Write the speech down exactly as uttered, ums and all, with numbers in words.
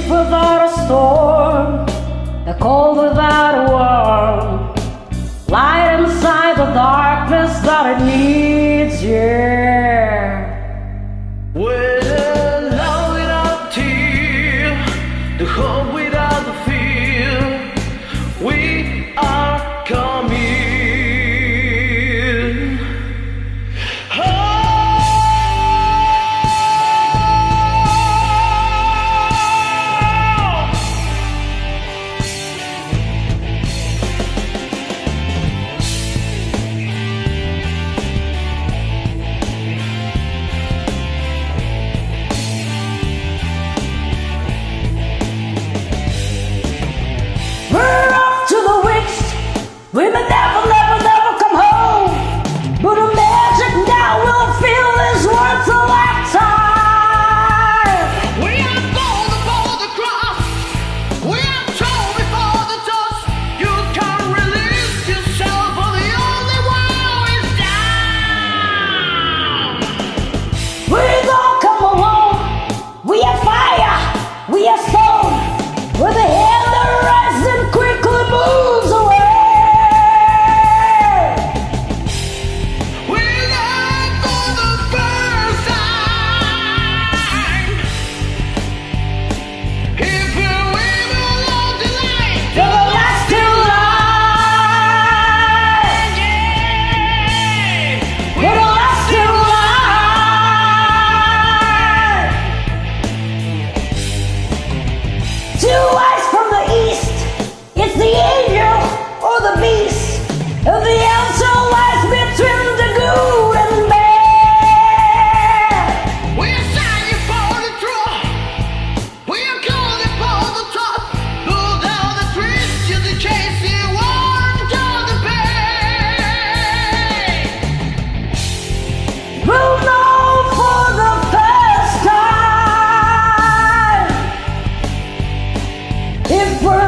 without a storm, the cold without a warm, light inside the darkness that it needs, yeah. Well, love without tear, the hope without the fear, we are coming. We may never, never, never come home, but the magic now we'll feel is worth a lifetime. We are born before the cross, we are torn before the dust. You can't release yourself, for the only one is down. We don't come alone, we are fire, we are stone, with a hand that rises and quickly moves away. If we're